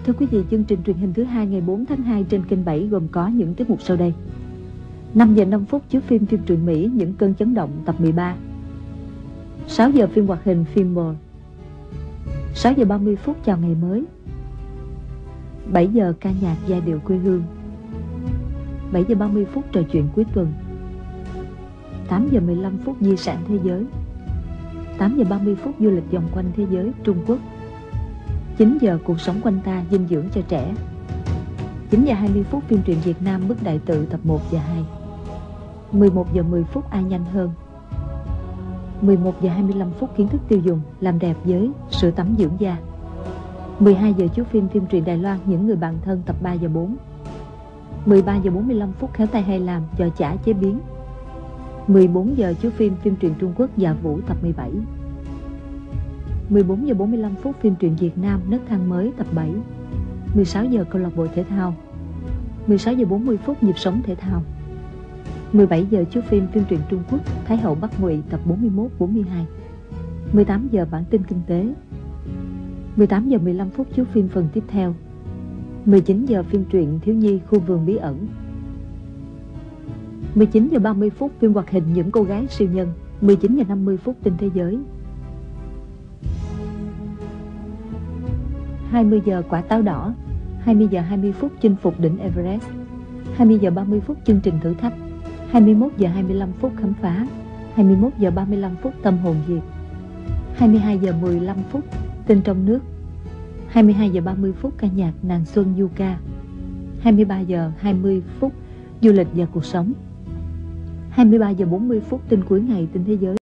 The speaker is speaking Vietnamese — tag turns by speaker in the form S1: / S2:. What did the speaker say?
S1: Thưa quý vị, chương trình truyền hình thứ hai ngày 4 tháng 2 trên kênh 7 gồm có những tiết mục sau đây. 5 giờ 5 phút chiếu phim truyện Mỹ Những Cơn Chấn Động tập 13. 6 giờ phim hoạt hình phim More. 6 giờ 30 phút chào ngày mới. 7 giờ ca nhạc giai điệu quê hương. 7 giờ 30 phút trò chuyện cuối tuần. 8 giờ 15 phút di sản thế giới. 8 giờ 30 phút du lịch vòng quanh thế giới Trung Quốc. 9 giờ cuộc sống quanh ta dinh dưỡng cho trẻ. 9 giờ 20 phút phim truyện Việt Nam Bức Đại Tự tập 1 và 2. 11 giờ 10 phút ai nhanh hơn. 11 giờ 25 phút kiến thức tiêu dùng làm đẹp với sữa tắm dưỡng da. 12 giờ chiếu phim truyện Đài Loan Những Người Bạn Thân tập 3 và 4. 13 giờ 45 phút khéo tay hay làm giò chả chế biến. 14 giờ chiếu phim truyện Trung Quốc Dạ Vũ tập 17. 14 giờ 45 phút phim truyện Việt Nam Nấc thang mới tập 7. 16 giờ câu lạc bộ thể thao. 16 giờ 40 phút nhịp sống thể thao. 17 giờ chiếu phim truyện Trung Quốc Thái hậu Bắc Ngụy tập 41, 42. 18 giờ bản tin kinh tế. 18 giờ 15 phút chiếu phim phần tiếp theo. 19 giờ phim truyện thiếu nhi Khu vườn bí ẩn. 19 giờ 30 phút phim hoạt hình Những cô gái siêu nhân. 19 giờ 50 phút tin thế giới. 20 giờ quả táo đỏ. 20 giờ 20 phút chinh phục đỉnh Everest. 20 giờ 30 phút chương trình thử thách. 21 giờ 25 phút khám phá. 21 giờ 35 phút tâm hồn Việt. 22 giờ 15 phút tin trong nước. 22 giờ 30 phút ca nhạc Nàng Xuân du ca. 23 giờ 20 phút du lịch và cuộc sống. 23 giờ 40 phút tin cuối ngày tin thế giới.